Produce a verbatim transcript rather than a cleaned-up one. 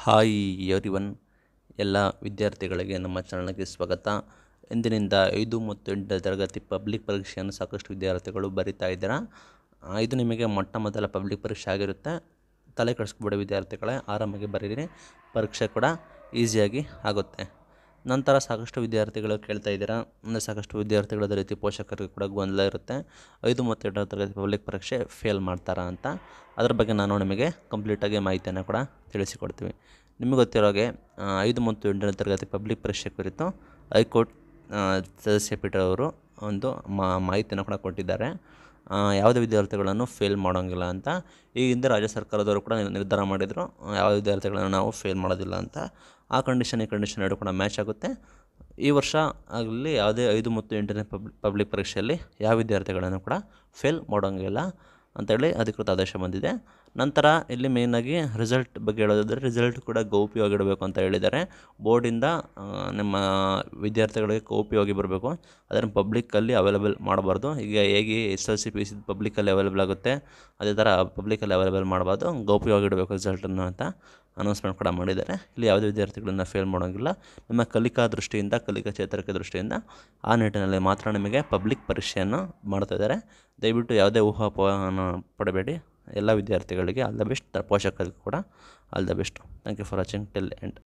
Hi everyone, ಎಲ್ಲ ವಿದ್ಯಾರ್ಥಿಗಳಿಗೆ ನಮ್ಮ ಚಾನಲ್ಗೆ ಸ್ವಾಗತ. ಇಂದಿನಿಂದ ಐದು ಮತ್ತು ಎಂಟನೇ ತರಗತಿ ಪಬ್ಲಿಕ್ ಪರೀಕ್ಷೆಯನ್ನು ಸಾಕಷ್ಟು ವಿದ್ಯಾರ್ಥಿಗಳು ಬರಿತಾ ಇದ್ದೀರಾ. ಇದು ನಿಮಗೆ ಮೊಟ್ಟ ಮೊದಲ ಪಬ್ಲಿಕ್ ಪರೀಕ್ಷೆ ಆಗಿರುತ್ತೆ. ತಲೆ ಕೆಡಿಸ್ಕೊಬೇಡಿ ವಿದ್ಯಾರ್ಥಿಗಳೇ, ಆರಾಮಾಗಿ ಬರೀರಿ, ಪರೀಕ್ಷೆ ಕೂಡ ಈಸಿಯಾಗಿ ಆಗುತ್ತೆ. ನಂತರ ಸಾಕಷ್ಟು ವಿದ್ಯಾರ್ಥಿಗಳು ಕೇಳ್ತಾ ಇದ್ದೀರಾ, ಅಂದರೆ ಸಾಕಷ್ಟು ವಿದ್ಯಾರ್ಥಿಗಳು ಅದೇ ರೀತಿ ಪೋಷಕರಿಗೆ ಕೂಡ ಗೊಂದಲ ಇರುತ್ತೆ, ಐದು ಮತ್ತು ಎಂಟನೇ ತರಗತಿ ಪಬ್ಲಿಕ್ ಪರೀಕ್ಷೆ ಫೇಲ್ ಮಾಡ್ತಾರಾ ಅಂತ. ಅದ್ರ ಬಗ್ಗೆ ನಾನು ನಿಮಗೆ ಕಂಪ್ಲೀಟಾಗಿ ಮಾಹಿತಿಯನ್ನು ಕೂಡ ತಿಳಿಸಿಕೊಡ್ತೀವಿ. ನಿಮಗೆ ಗೊತ್ತಿರೋಗೆ ಐದು ಮತ್ತು ಎಂಟನೇ ತರಗತಿ ಪಬ್ಲಿಕ್ ಪರೀಕ್ಷೆ ಕುರಿತು ಹೈಕೋರ್ಟ್ ಸದಸ್ಯ ಪೀಠ ಅವರು ಒಂದು ಮಾಹಿತಿಯನ್ನು ಕೂಡ ಕೊಟ್ಟಿದ್ದಾರೆ. ಯಾವುದೇ ವಿದ್ಯಾರ್ಥಿಗಳನ್ನು ಫೇಲ್ ಮಾಡೋಂಗಿಲ್ಲ ಅಂತ. ಈ ಹಿಂದೆ ರಾಜ್ಯ ಸರ್ಕಾರದವರು ಕೂಡ ನಿರ್ಧಾರ ಮಾಡಿದರು, ಯಾವ ವಿದ್ಯಾರ್ಥಿಗಳನ್ನು ನಾವು ಫೇಲ್ ಮಾಡೋದಿಲ್ಲ ಅಂತ. ಆ ಕಂಡೀಷನ್ ಈ ಕಂಡೀಷನ್ ಎರಡು ಕೂಡ ಮ್ಯಾಚ್ ಆಗುತ್ತೆ. ಈ ವರ್ಷ ಆಗಲಿ ಯಾವುದೇ ಐದು ಮತ್ತು ಎಂಟನೇ ಪಬ್ ಪಬ್ಲಿಕ್ ಪರೀಕ್ಷೆಯಲ್ಲಿ ಯಾವ ವಿದ್ಯಾರ್ಥಿಗಳನ್ನು ಕೂಡ ಫೇಲ್ ಮಾಡೋಂಗಿಲ್ಲ ಅಂತೇಳಿ ಅಧಿಕೃತ ಆದೇಶ ಬಂದಿದೆ. ನಂತರ ಇಲ್ಲಿ ಮೇಯ್ನಾಗಿ ರಿಸಲ್ಟ್ ಬಗ್ಗೆ ಹೇಳೋದಾದರೆ, ರಿಸಲ್ಟ್ ಕೂಡ ಗೌಪ್ಯವಾಗಿಡಬೇಕು ಅಂತ ಹೇಳಿದ್ದಾರೆ. ಬೋರ್ಡಿಂದ ನಿಮ್ಮ ವಿದ್ಯಾರ್ಥಿಗಳಿಗೆ ಗೌಪ್ಯವಾಗಿ ಬರಬೇಕು, ಅದನ್ನು ಪಬ್ಲಿಕ್ಕಲ್ಲಿ ಅವೈಲೇಬಲ್ ಮಾಡಬಾರ್ದು. ಈಗ ಹೇಗೆ S L C P C ಪಬ್ಲಿಕ್ಕಲ್ಲಿ ಅವೈಲೇಬಲ್ ಆಗುತ್ತೆ, ಅದೇ ಥರ ಪಬ್ಲಿಕ್ಕಲ್ಲಿ ಅವೈಲೇಬಲ್ ಮಾಡಬಾರ್ದು, ಗೌಪ್ಯವಾಗಿಡಬೇಕು ರಿಸಲ್ಟನ್ನು ಅಂತ ಅನೌನ್ಸ್ಮೆಂಟ್ ಕೂಡ ಮಾಡಿದ್ದಾರೆ. ಇಲ್ಲಿ ಯಾವುದೇ ವಿದ್ಯಾರ್ಥಿಗಳನ್ನ ಫೇಲ್ ಮಾಡೋಂಗಿಲ್ಲ. ನಿಮ್ಮ ಕಲಿಕಾ ದೃಷ್ಟಿಯಿಂದ, ಕಲಿಕಾ ಚೇತರಿಕೆ ದೃಷ್ಟಿಯಿಂದ ಆ ನಿಟ್ಟಿನಲ್ಲಿ ಮಾತ್ರ ನಿಮಗೆ ಪಬ್ಲಿಕ್ ಪರೀಕ್ಷೆಯನ್ನು ಮಾಡ್ತಾಯಿದ್ದಾರೆ. ದಯವಿಟ್ಟು ಯಾವುದೇ ಊಹಾಪೋಹನ ಪಡಬೇಡಿ. ಎಲ್ಲ ವಿದ್ಯಾರ್ಥಿಗಳಿಗೆ ಆಲ್ ದ ಬೆಸ್ಟ್, ಪೋಷಕರಿಗೂ ಕೂಡ all the best. Thank you for watching till end.